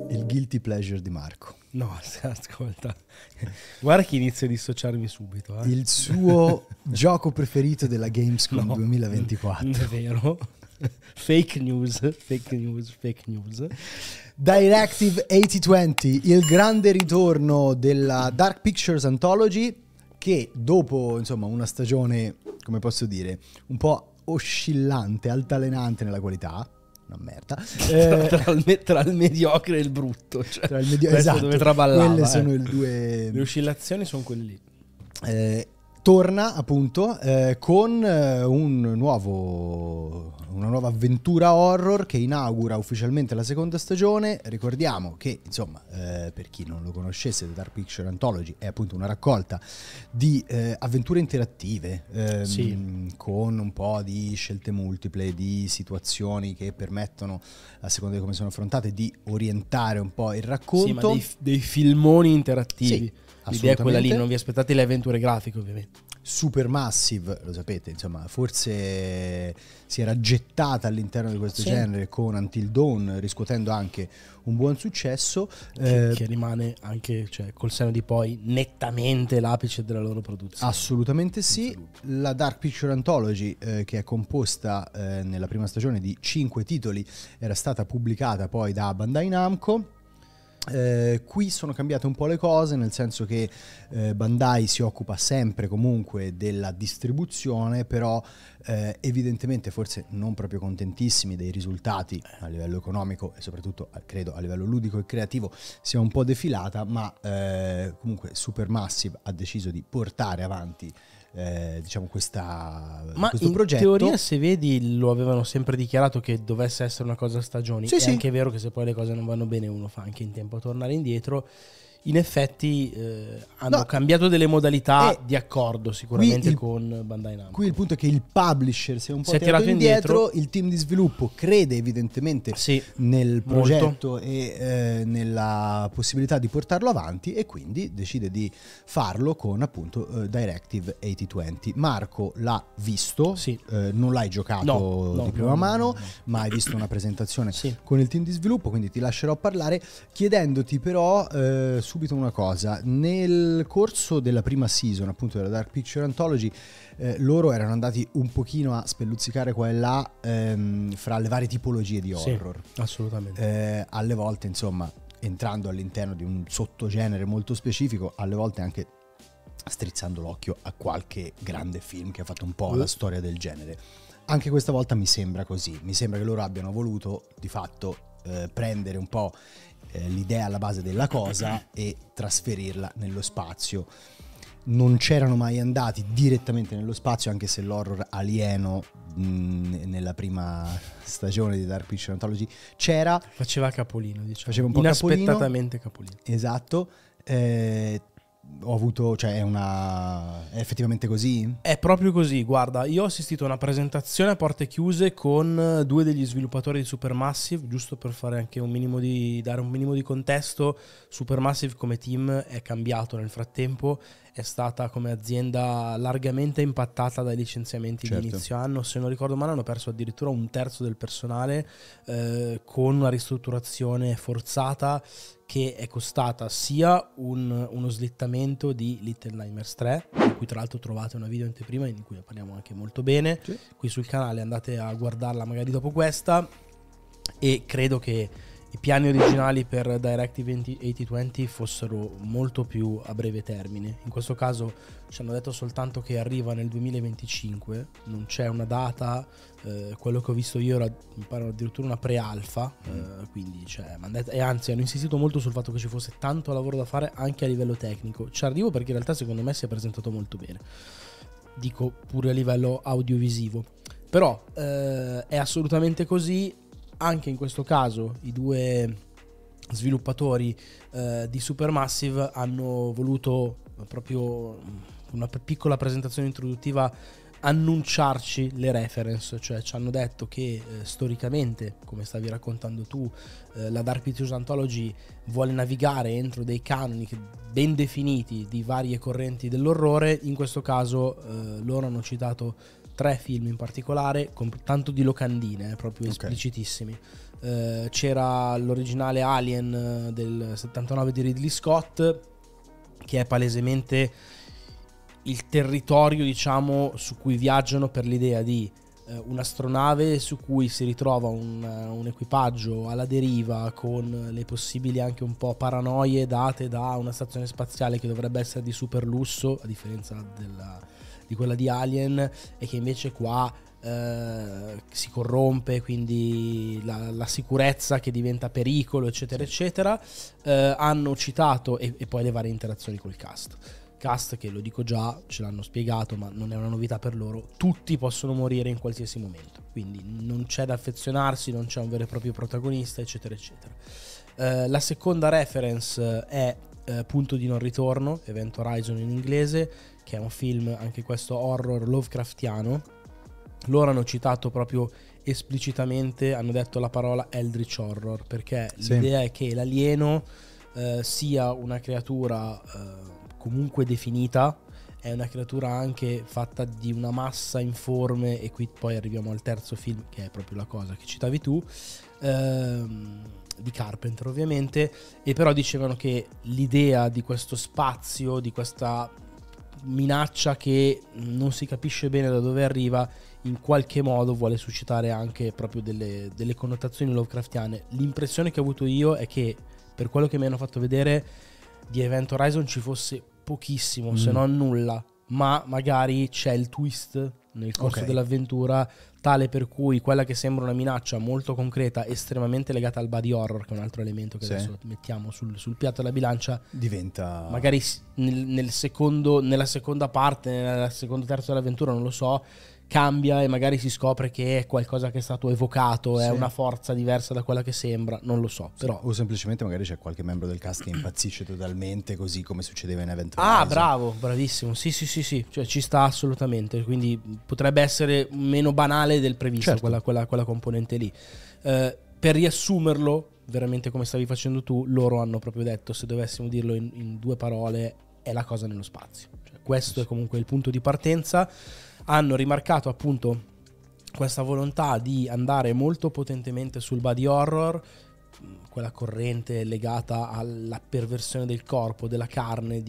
Il guilty pleasure di Marco. No, ascolta, guarda che inizio a dissociarmi subito. Il suo gioco preferito della Gamescom 2024. Non è vero. Fake news. Directive 8020, il grande ritorno della Dark Pictures Anthology, che dopo insomma una stagione, come posso dire, un po' oscillante, altalenante nella qualità, una merda, tra il mediocre e il brutto, cioè, tra il esatto, dove traballava, quelle sono le due. Le oscillazioni sono quelle lì. Torna appunto con una nuova avventura horror che inaugura ufficialmente la seconda stagione. Ricordiamo che insomma per chi non lo conoscesse, The Dark Picture Anthology è appunto una raccolta di avventure interattive sì, con un po' di scelte multiple, di situazioni che permettono, a seconda di come sono affrontate, di orientare un po' il racconto. Sì, ma dei filmoni interattivi. Sì, l'idea è quella lì, non vi aspettate le avventure grafiche ovviamente. Supermassive, lo sapete, insomma, forse si era gettata all'interno di questo genere con Until Dawn, riscuotendo anche un buon successo. Che rimane anche, cioè, col senno di poi, nettamente l'apice della loro produzione. Assolutamente sì. La Dark Picture Anthology, che è composta nella prima stagione di 5 titoli, era stata pubblicata poi da Bandai Namco. Qui sono cambiate un po' le cose, nel senso che Bandai si occupa sempre comunque della distribuzione, però evidentemente forse non proprio contentissimi dei risultati a livello economico e soprattutto credo a livello ludico e creativo sia un po' defilata, ma comunque Supermassive ha deciso di portare avanti diciamo questo progetto. In teoria, se vedi, lo avevano sempre dichiarato che dovesse essere una cosa a stagioni. Sì, è sì. anche vero che se poi le cose non vanno bene uno fa anche in tempo a tornare indietro. In effetti hanno cambiato delle modalità di accordo sicuramente con Bandai Namco. Qui il punto è che il publisher si è un po' tirato indietro, il team di sviluppo crede evidentemente nel progetto e nella possibilità di portarlo avanti, e quindi decide di farlo con appunto Directive 8020. Marco l'ha visto, non l'hai giocato di prima mano, ma hai visto una presentazione con il team di sviluppo, quindi ti lascerò parlare chiedendoti però subito una cosa. Nel corso della prima season appunto della Dark Picture Anthology loro erano andati un pochino a spelluzzicare qua e là fra le varie tipologie di horror. Sì, assolutamente. Alle volte insomma entrando all'interno di un sottogenere molto specifico, alle volte anche strizzando l'occhio a qualche grande film che ha fatto un po' la storia del genere. Anche questa volta mi sembra così, mi sembra che loro abbiano voluto di fatto prendere un po' l'idea alla base della cosa e trasferirla nello spazio. Non c'erano mai andati direttamente nello spazio, anche se l'horror alieno nella prima stagione di Dark Picture Anthology c'era. Faceva capolino, diciamo. Faceva un po' inaspettatamente capolino. Esatto. Ho avuto, cioè è effettivamente così? È proprio così, guarda, io ho assistito a una presentazione a porte chiuse con 2 degli sviluppatori di Supermassive, giusto per fare anche dare un minimo di contesto. Supermassive come team è cambiato nel frattempo, è stata come azienda largamente impattata dai licenziamenti di inizio anno. Se non ricordo male hanno perso addirittura 1/3 del personale con una ristrutturazione forzata che è costata sia uno slittamento di Little Nightmares 3, in cui tra l'altro trovate una video anteprima in cui ne parliamo anche molto bene, qui sul canale, andate a guardarla magari dopo questa, e credo che i piani originali per Directive 8020 fossero molto più a breve termine. In questo caso ci hanno detto soltanto che arriva nel 2025, non c'è una data, quello che ho visto io era mi pare addirittura una pre-alfa, quindi e anzi hanno insistito molto sul fatto che ci fosse tanto lavoro da fare anche a livello tecnico. Ci arrivo perché in realtà secondo me si è presentato molto bene, dico pure a livello audiovisivo, però è assolutamente così. Anche in questo caso i 2 sviluppatori di Supermassive hanno voluto proprio una piccola presentazione introduttiva annunciarci le reference, cioè ci hanno detto che storicamente, come stavi raccontando tu, la Dark Pictures Anthology vuole navigare entro dei canoni ben definiti di varie correnti dell'orrore. In questo caso loro hanno citato 3 film in particolare, con tanto di locandine, proprio esplicitissimi. c'era l'originale Alien del 79 di Ridley Scott, che è palesemente il territorio, diciamo, su cui viaggiano per l'idea di un'astronave su cui si ritrova un equipaggio alla deriva, con le possibili anche un po' paranoie date da una stazione spaziale che dovrebbe essere di super lusso, a differenza di quella di Alien, e che invece qua si corrompe, quindi la sicurezza che diventa pericolo, eccetera eccetera. Hanno citato e poi le varie interazioni col cast, che lo dico già, ce l'hanno spiegato, ma non è una novità per loro: tutti possono morire in qualsiasi momento, quindi non c'è da affezionarsi, non c'è un vero e proprio protagonista, eccetera eccetera. La seconda reference è Punto di non ritorno, Event Horizon in inglese, che è un film, anche questo horror Lovecraftiano. Loro hanno citato proprio esplicitamente, hanno detto la parola Eldritch Horror, perché l'idea è che l'alieno sia una creatura comunque definita, è una creatura anche fatta di una massa informe, e qui poi arriviamo al terzo film, che è proprio la cosa che citavi tu, di Carpenter ovviamente. E però dicevano che l'idea di questo spazio, di questa minaccia che non si capisce bene da dove arriva, in qualche modo vuole suscitare anche proprio delle connotazioni Lovecraftiane. L'impressione che ho avuto io è che, per quello che mi hanno fatto vedere, di Event Horizon ci fosse pochissimo, se non nulla, ma magari c'è il twist nel corso dell'avventura tale per cui quella che sembra una minaccia molto concreta, estremamente legata al body horror, che è un altro elemento che adesso mettiamo sul piatto della bilancia, diventa magari nella seconda parte, nel secondo terzo dell'avventura, non lo so, cambia e magari si scopre che è qualcosa che è stato evocato, è una forza diversa da quella che sembra, non lo so, però. O semplicemente magari c'è qualche membro del cast che impazzisce totalmente, così come succedeva in Event Horizon. Ah, bravo, bravissimo, sì, cioè ci sta assolutamente, quindi potrebbe essere meno banale del previsto, quella componente lì. Per riassumerlo veramente come stavi facendo tu, loro hanno proprio detto, se dovessimo dirlo in due parole, è la cosa nello spazio, cioè, questo è comunque il punto di partenza. Hanno rimarcato appunto questa volontà di andare molto potentemente sul body horror, quella corrente legata alla perversione del corpo, della carne,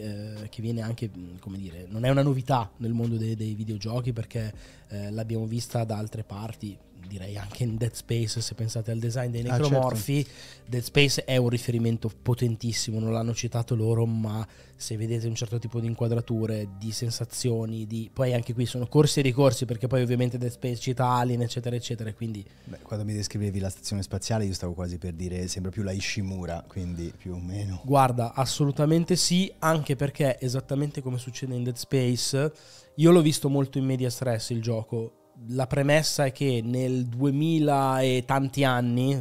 che viene anche, come dire, non è una novità nel mondo dei videogiochi, perché l'abbiamo vista da altre parti, direi anche in Dead Space, se pensate al design dei necromorfi. Dead Space è un riferimento potentissimo, non l'hanno citato loro, ma se vedete un certo tipo di inquadrature, di sensazioni, poi anche qui sono corsi e ricorsi, perché poi ovviamente Dead Space cita Alien, eccetera eccetera, quindi quando mi descrivevi la stazione spaziale io stavo quasi per dire sembra più la Ishimura, quindi più o meno. Guarda, assolutamente sì, anche perché esattamente come succede in Dead Space, io l'ho visto molto in medias res il gioco. La premessa è che nel 2000 e tanti anni,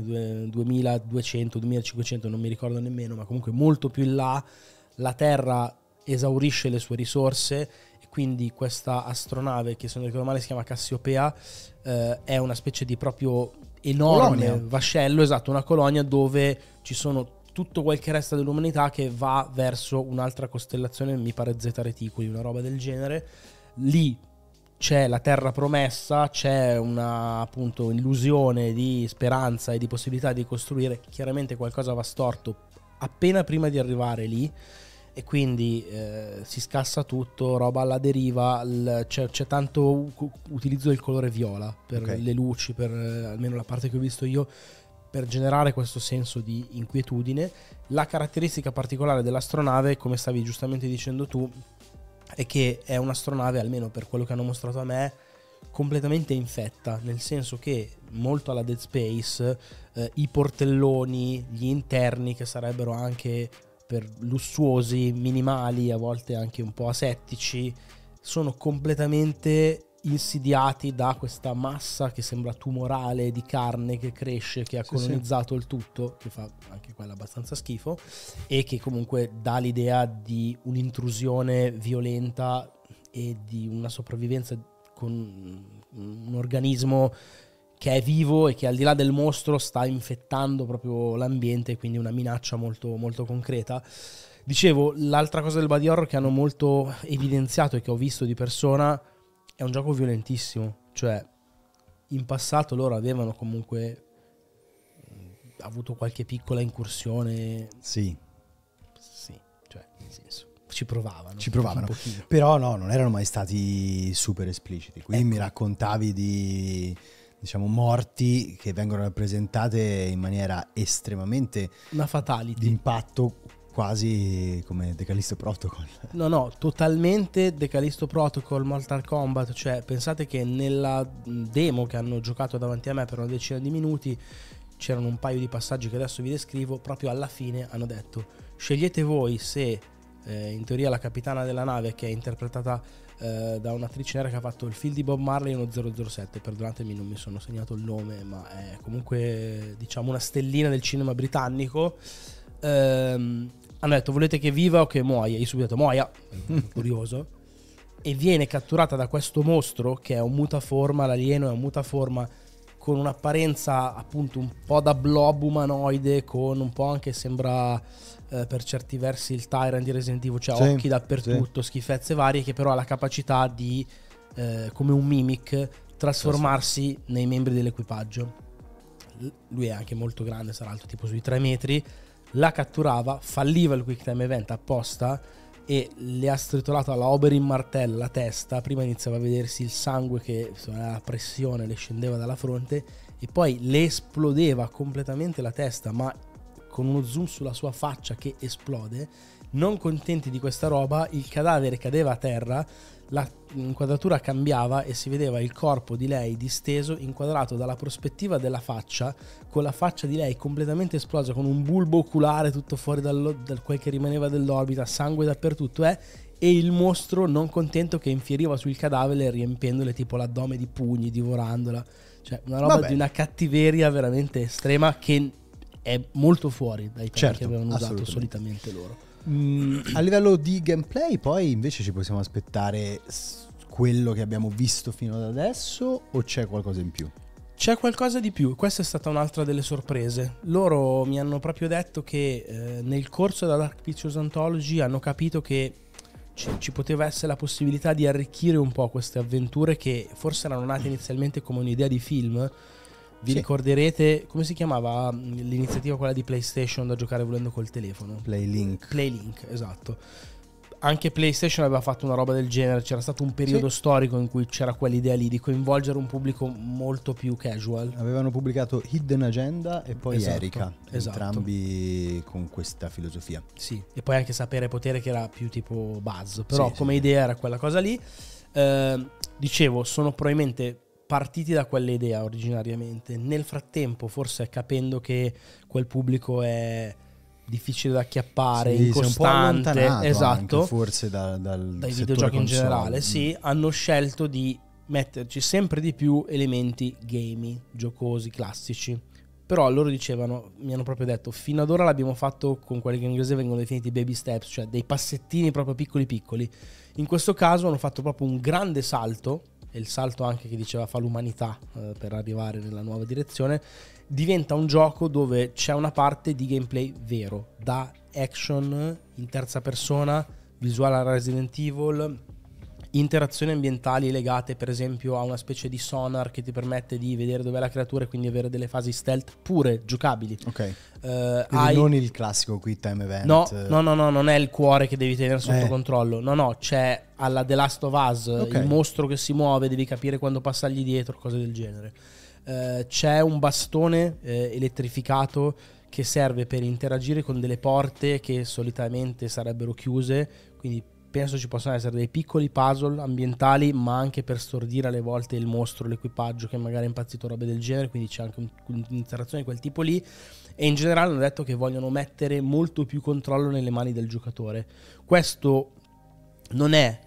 2200, 2500, non mi ricordo nemmeno, ma comunque molto più in là, la Terra esaurisce le sue risorse, e quindi questa astronave, che se non ricordo male si chiama Cassiopea, è una specie di proprio enorme vascello, esatto, una colonia dove ci sono tutto quel che resta dell'umanità che va verso un'altra costellazione, mi pare Zeta Reticuli, una roba del genere. Lì c'è la terra promessa, c'è una appunto illusione di speranza e di possibilità di costruire. Chiaramente qualcosa va storto appena prima di arrivare lì, e quindi si scassa tutto, roba alla deriva, c'è tanto utilizzo del colore viola per le luci, per almeno la parte che ho visto io, per generare questo senso di inquietudine. La caratteristica particolare dell'astronave, come stavi giustamente dicendo tu, è che è un'astronave, almeno per quello che hanno mostrato a me, completamente infetta, nel senso che molto alla Dead Space i portelloni, gli interni, che sarebbero anche per lussuosi, minimali, a volte anche un po' asettici, sono completamente insidiati da questa massa che sembra tumorale di carne che cresce, che ha colonizzato il tutto, che fa anche quella abbastanza schifo, e che comunque dà l'idea di un'intrusione violenta e di una sopravvivenza con un organismo che è vivo e che al di là del mostro sta infettando proprio l'ambiente, quindi una minaccia molto, molto concreta. Dicevo, l'altra cosa del body horror che hanno molto evidenziato e che ho visto di persona, è un gioco violentissimo, cioè in passato loro avevano comunque ha avuto qualche piccola incursione. Sì, cioè nel senso ci provavano. Però no, non erano mai stati super espliciti. Qui mi raccontavi di, diciamo, morti che vengono rappresentate in maniera estremamente una fatality di impatto, quasi come The Callisto Protocol. No, totalmente The Callisto Protocol, Mortal Kombat. Cioè, pensate che nella demo che hanno giocato davanti a me per una decina di minuti c'erano un paio di passaggi che adesso vi descrivo. Proprio alla fine hanno detto: scegliete voi se in teoria la capitana della nave, che è interpretata da un'attrice nera che ha fatto il film di Bob Marley, uno 007, perdonatemi non mi sono segnato il nome, ma è comunque diciamo una stellina del cinema britannico. Hanno detto: volete che viva o che muoia? Io subito muoia, curioso. E viene catturata da questo mostro che è un mutaforma, l'alieno è un mutaforma con un'apparenza appunto un po' da blob umanoide, con un po' anche sembra per certi versi il Tyrant di Resident Evil, cioè occhi dappertutto, schifezze varie, che però ha la capacità di come un mimic trasformarsi nei membri dell'equipaggio. Lui è anche molto grande, sarà alto tipo sui 3 metri. La catturava, falliva il quick time event apposta e le ha stritolato alla Oberyn Martell la testa. Prima iniziava a vedersi il sangue che la pressione le scendeva dalla fronte, e poi le esplodeva completamente la testa, ma con uno zoom sulla sua faccia che esplode. Non contenti di questa roba, il cadavere cadeva a terra, l'inquadratura cambiava e si vedeva il corpo di lei disteso, inquadrato dalla prospettiva della faccia, con la faccia di lei completamente esplosa, con un bulbo oculare tutto fuori dal quel che rimaneva dell'orbita, sangue dappertutto, e il mostro non contento che infieriva sul cadavere, riempiendole tipo l'addome di pugni, divorandola. Cioè una roba di una cattiveria veramente estrema, che è molto fuori dai temi che avevano usato solitamente loro. A livello di gameplay poi invece ci possiamo aspettare quello che abbiamo visto fino ad adesso, o c'è qualcosa in più? C'è qualcosa di più. Questa è stata un'altra delle sorprese. Loro mi hanno proprio detto che nel corso della Dark Pictures Anthology hanno capito che ci poteva essere la possibilità di arricchire un po' queste avventure, che forse erano nate inizialmente come un'idea di film. Vi ricorderete come si chiamava l'iniziativa, quella di PlayStation da giocare volendo col telefono? Playlink, esatto. Anche PlayStation aveva fatto una roba del genere. C'era stato un periodo storico in cui c'era quell'idea lì di coinvolgere un pubblico molto più casual. Avevano pubblicato Hidden Agenda e poi Erika, entrambi con questa filosofia. Sì, e poi anche Sapere Potere, che era più tipo Buzz, però come idea era quella cosa lì. Dicevo, sono probabilmente partiti da quell'idea originariamente. Nel frattempo, forse capendo che quel pubblico è difficile da acchiappare, incostante, esatto, anche forse dai videogiochi in generale, sì, hanno scelto di metterci sempre di più elementi gamey, giocosi, classici. Però loro dicevano, mi hanno proprio detto, fino ad ora l'abbiamo fatto con quelli che in inglese vengono definiti baby steps, cioè dei passettini proprio piccoli. In questo caso hanno fatto proprio un grande salto, e il salto anche che diceva fa l'umanità per arrivare nella nuova direzione. Diventa un gioco dove c'è una parte di gameplay vero, da action in terza persona, visuale a Resident Evil, interazioni ambientali legate per esempio a una specie di sonar che ti permette di vedere dov'è la creatura e quindi avere delle fasi stealth pure giocabili. Ok. Non il classico quick time event. No, non è il cuore che devi tenere sotto controllo. No, c'è alla The Last of Us il mostro che si muove, devi capire quando passargli dietro, cose del genere. C'è un bastone elettrificato che serve per interagire con delle porte che solitamente sarebbero chiuse, quindi penso ci possano essere dei piccoli puzzle ambientali, ma anche per stordire alle volte il mostro, l'equipaggio che magari è impazzito, robe del genere, quindi c'è anche un'interazione di quel tipo lì. E in generale hanno detto che vogliono mettere molto più controllo nelle mani del giocatore. Questo non è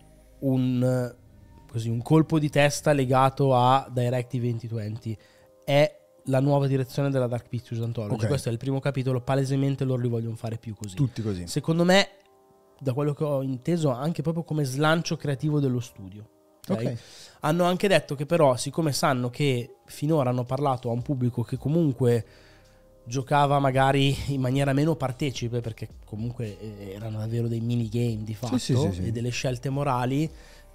un colpo di testa legato a Directive 2020, è la nuova direzione della Dark Pictures Anthology. Questo è il primo capitolo, palesemente loro li vogliono fare più così. Tutti così. Secondo me, da quello che ho inteso, anche proprio come slancio creativo dello studio. Okay? Hanno anche detto che però, siccome sanno che finora hanno parlato a un pubblico che comunque giocava magari in maniera meno partecipe, perché comunque erano davvero dei minigame di fatto, e delle scelte morali,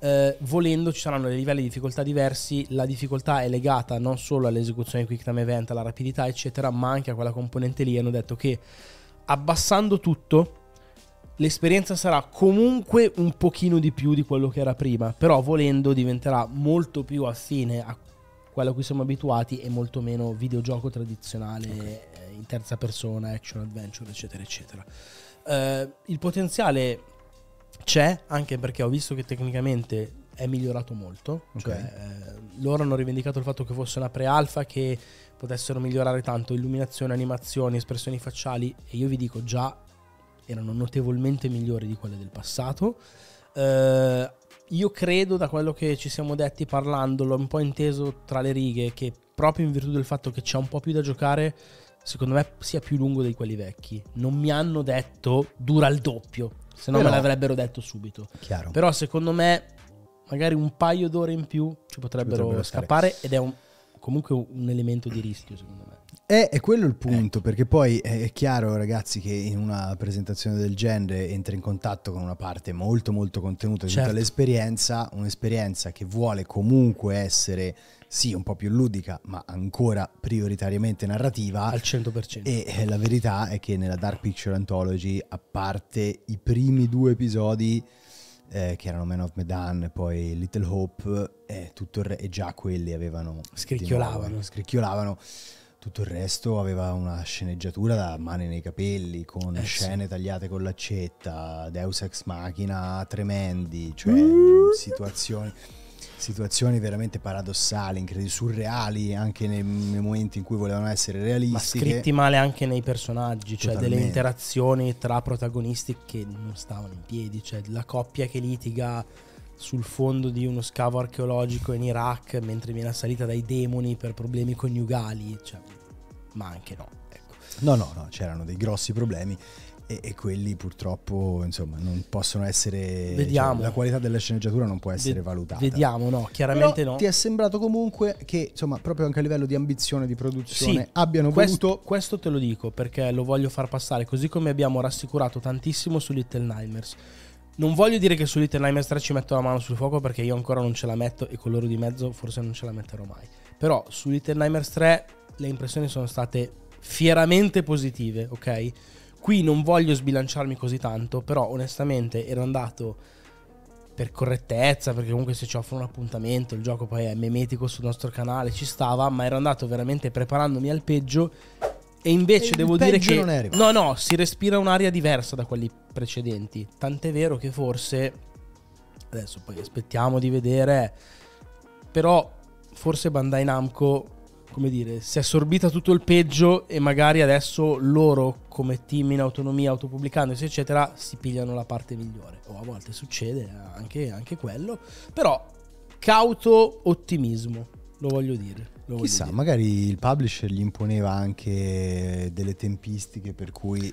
volendo ci saranno dei livelli di difficoltà diversi. La difficoltà è legata non solo all'esecuzione di quick time event, alla rapidità eccetera, ma anche a quella componente lì. Hanno detto che abbassando tutto l'esperienza sarà comunque un pochino di più di quello che era prima, però volendo diventerà molto più affine a quello a cui siamo abituati e molto meno videogioco tradizionale, in terza persona, action adventure eccetera eccetera. Il potenziale c'è, anche perché ho visto che tecnicamente è migliorato molto, cioè, loro hanno rivendicato il fatto che fosse una pre-alpha, che potessero migliorare tanto illuminazione, animazioni, espressioni facciali, e io vi dico già erano notevolmente migliori di quelle del passato. Io credo, da quello che ci siamo detti parlando, l'ho un po' inteso tra le righe, che proprio in virtù del fatto che c'è un po' più da giocare, secondo me sia più lungo di quelli vecchi. Non mi hanno detto dura il doppio, se no me l'avrebbero detto subito. Chiaro. Però secondo me magari un paio d'ore in più ci potrebbero scappare, ed è comunque un elemento di rischio, secondo me. È quello il punto, perché poi è chiaro, ragazzi, che in una presentazione del genere entra in contatto con una parte molto molto contenuta di tutta l'esperienza, un'esperienza che vuole comunque essere sì un po' più ludica, ma ancora prioritariamente narrativa al 100%. E la verità è che nella Dark Picture Anthology, a parte i primi 2 episodi che erano Man of Medan e poi Little Hope, e già quelli avevano scricchiolavano. Tutto il resto aveva una sceneggiatura da mani nei capelli, con scene tagliate con l'accetta, Deus Ex Machina tremendi, cioè situazioni veramente paradossali, incredibili, surreali, anche nei momenti in cui volevano essere realistiche. Ma scritti male anche nei personaggi, cioè delle interazioni tra protagonisti che non stavano in piedi, cioè la coppia che litiga sul fondo di uno scavo archeologico in Iraq mentre viene assalita dai demoni per problemi coniugali, cioè, ma anche no, ecco. No, c'erano dei grossi problemi e quelli purtroppo, insomma, non possono essere, vediamo, cioè, la qualità della sceneggiatura non può essere valutata. Vediamo, no, chiaramente però no. Ti è sembrato comunque che, insomma, proprio anche a livello di ambizione di produzione abbiano voluto... Questo te lo dico perché lo voglio far passare, così come abbiamo rassicurato tantissimo su Little Nightmares. Non voglio dire che su Little Nightmares 3 ci metto la mano sul fuoco, perché io ancora non ce la metto e con loro di mezzo forse non ce la metterò mai. Però su Little Nightmares 3 le impressioni sono state fieramente positive, ok? Qui non voglio sbilanciarmi così tanto, però onestamente ero andato per correttezza, perché comunque se ci offrono un appuntamento, il gioco poi è memetico sul nostro canale, ci stava, ma ero andato veramente preparandomi al peggio. E invece devo dire che no, si respira un'aria diversa da quelli precedenti. Tant'è vero che forse, adesso poi aspettiamo di vedere, però forse Bandai Namco, come dire, si è assorbita tutto il peggio e magari adesso loro come team in autonomia, autopubblicandosi eccetera, si pigliano la parte migliore. O a volte succede anche quello, però cauto ottimismo, lo voglio dire. Chissà, magari il publisher gli imponeva anche delle tempistiche per cui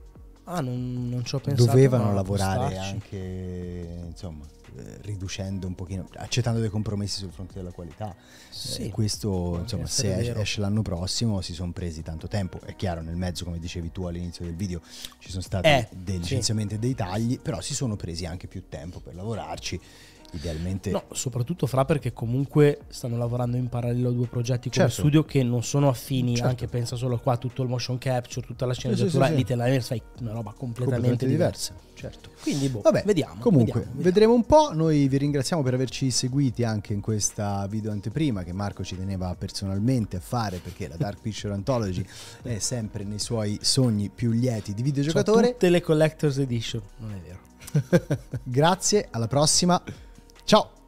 non ci ho pensato, dovevano lavorare anche, insomma, riducendo un pochino, accettando dei compromessi sul fronte della qualità. Questo, insomma, se esce l'anno prossimo, si sono presi tanto tempo. È chiaro, nel mezzo, come dicevi tu all'inizio del video, ci sono stati dei licenziamenti e dei tagli, però si sono presi anche più tempo per lavorarci. Idealmente no, soprattutto perché comunque stanno lavorando in parallelo a 2 progetti come studio che non sono affini, anche pensa solo qua, tutto il motion capture, tutta la sceneggiatura, Little Nightmares fai una roba completamente diversa. Certo. Quindi vabbè, vediamo. Comunque vedremo un po'. Noi vi ringraziamo per averci seguiti anche in questa video anteprima che Marco ci teneva personalmente a fare, perché la Dark Picture Anthology è sempre nei suoi sogni più lieti di videogiocatore. Tutte le Collector's Edition, non è vero. Grazie, alla prossima. Ciao!